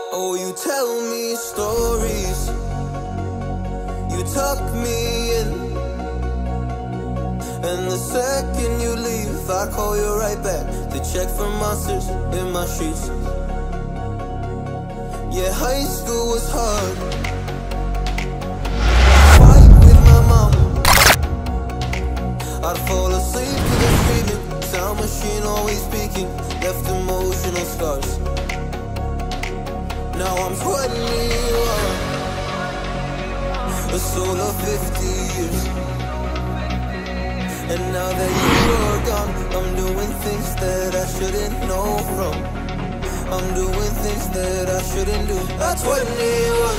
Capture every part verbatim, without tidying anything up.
Oh, you tell me stories, you tuck me in, and the second you leave, I call you right back to check for monsters in my sheets. Yeah, high school was hard. Fight with my mom, I'd fall asleep to the screaming, sound machine always speaking, left emotional scars. Now I'm twenty-one, a soul of fifty years. And now that you are gone, I'm doing things that I shouldn't know from. I'm doing things that I shouldn't do. At twenty-one,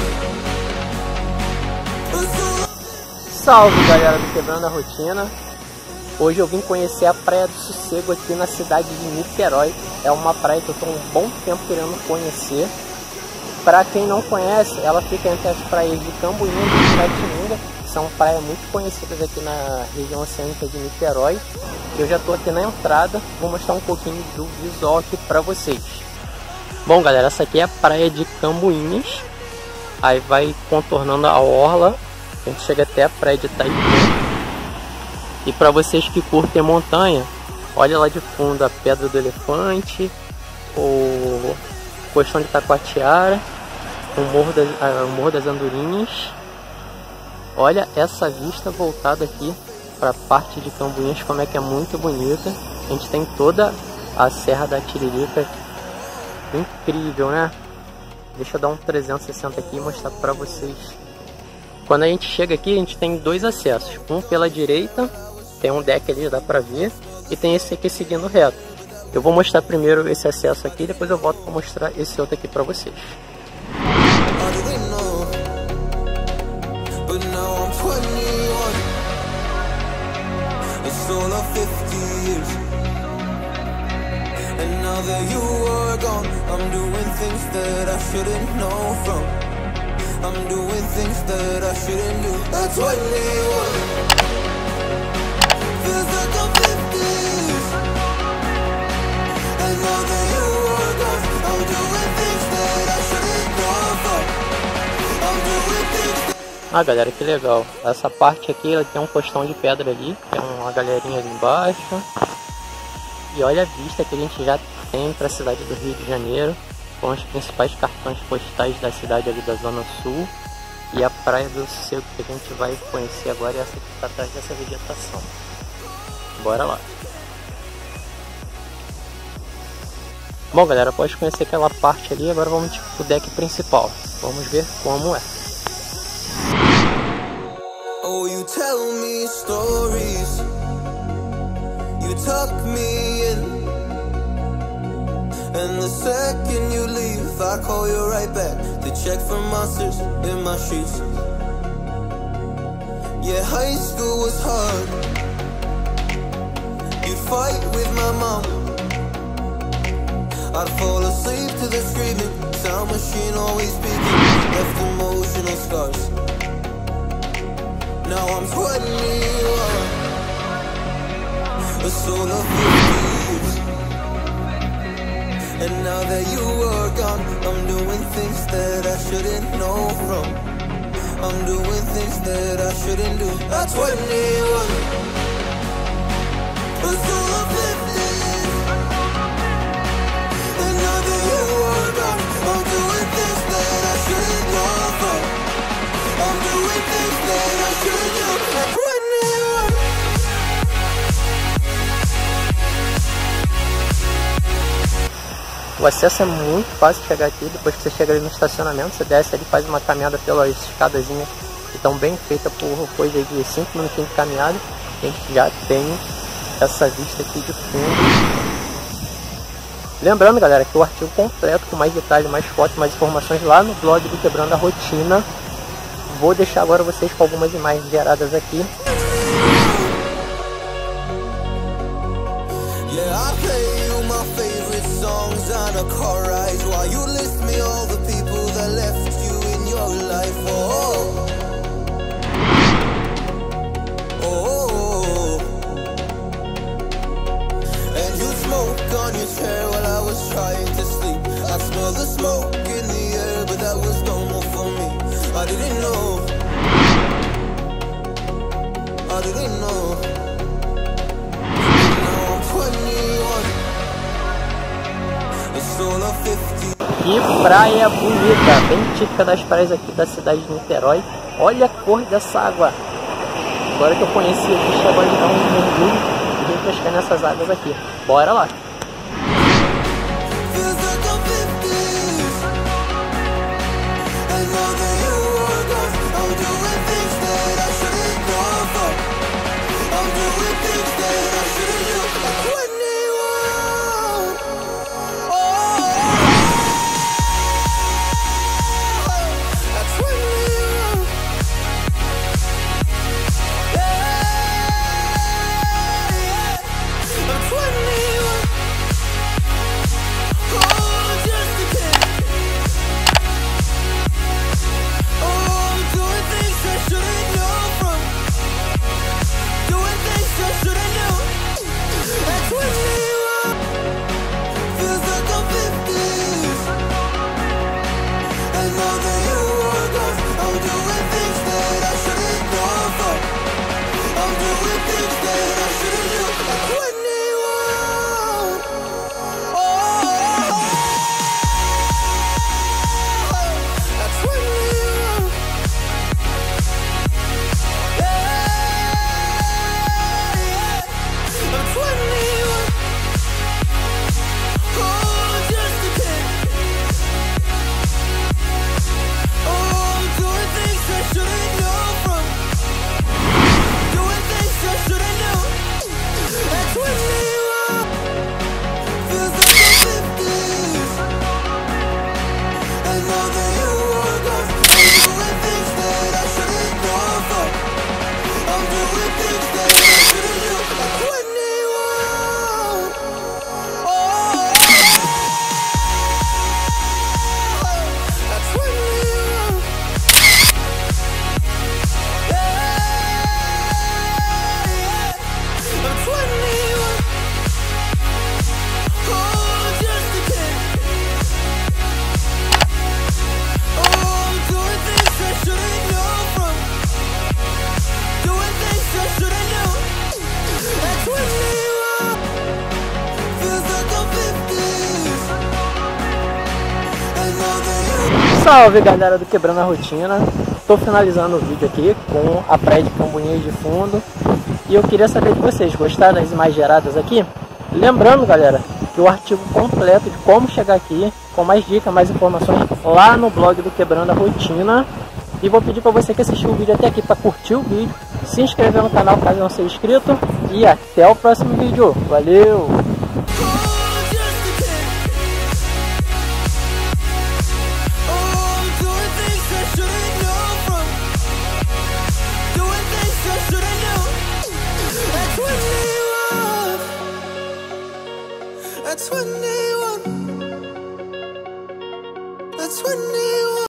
a soul of... Salve, galera do Quebrando a Rotina. Hoje eu vim conhecer a Praia do Sossego aqui na cidade de Niterói. É uma praia que eu estou um bom tempo querendo conhecer. Para quem não conhece, ela fica entre as praias de Cambuinha e Piratininga. São praias muito conhecidas aqui na região oceânica de Niterói. Eu já estou aqui na entrada, vou mostrar um pouquinho do visual aqui para vocês. Bom, galera, essa aqui é a praia de Cambuinhas. Aí vai contornando a orla, a gente chega até a praia de Itaipu. E para vocês que curtem montanha, olha lá de fundo a Pedra do Elefante, o Costão de Taquatiara, o Morro das, o Morro das Andorinhas. Olha essa vista voltada aqui para a parte de Cambuinhas, como é que é muito bonita. A gente tem toda a Serra da Tiririca, incrível, né? Deixa eu dar um trezentos e sessenta aqui e mostrar para vocês. Quando a gente chega aqui, a gente tem dois acessos, um pela direita, tem um deck ali, dá para ver, e tem esse aqui seguindo reto. Eu vou mostrar primeiro esse acesso aqui, depois eu volto para mostrar esse outro aqui para vocês. Ah, galera, que legal. Essa parte aqui, ela tem um costão de pedra ali, tem uma galerinha ali embaixo. E olha a vista que a gente já tem para a cidade do Rio de Janeiro, com os principais cartões postais da cidade ali da Zona Sul. E a Praia do Sossego que a gente vai conhecer agora é essa que está atrás dessa vegetação. Bora lá. Bom, galera, após conhecer aquela parte ali, agora vamos pro deck principal. Vamos ver como é. Oh, you tell me stories, you tuck me in, and the second you leave, I call you right back to check for monsters in my sheets. Yeah, high school was hard. You'd fight with my mom, I'd fall asleep to the screaming, sound machine always speaking, left emotional scars. Now I'm twenty-one, a soul of fifty years. And now that you are gone, I'm doing things that I shouldn't know from. I'm doing things that I shouldn't do. At twenty-one, a soul of fifty years. And now that you are gone, I'm doing things that I shouldn't know from. I'm doing things that I shouldn't do. At twenty-one. O acesso é muito fácil de chegar aqui. Depois que você chega ali no estacionamento, você desce ali, faz uma caminhada pelas escadazinhas que estão bem feitas por coisa de cinco minutinhos de caminhada. A gente já tem essa vista aqui de fundo. Lembrando, galera, que o artigo completo com mais detalhes, mais fotos, mais informações lá no blog do Quebrando a Rotina. Vou deixar agora vocês com algumas imagens geradas aqui. On your chair while I was trying to sleep. I smell the smoke in the I didn't know. I didn't know. Now I'm twenty-one. It's all a fifty. Que praia bonita, bem típica das praias aqui da cidade de Niterói. Olha a cor dessa água. Agora que eu conheci aqui, chegou a dar um mergulho e refrescar nessas águas aqui. Bora lá! Salve galera do Quebrando a Rotina, estou finalizando o vídeo aqui com a praia de Cambuinhas de fundo. E eu queria saber de vocês, gostaram das imagens geradas aqui? Lembrando galera, que o artigo completo de como chegar aqui, com mais dicas, mais informações, lá no blog do Quebrando a Rotina. E vou pedir para você que assistiu o vídeo até aqui para curtir o vídeo, se inscrever no canal caso não seja inscrito. E até o próximo vídeo, valeu! That's when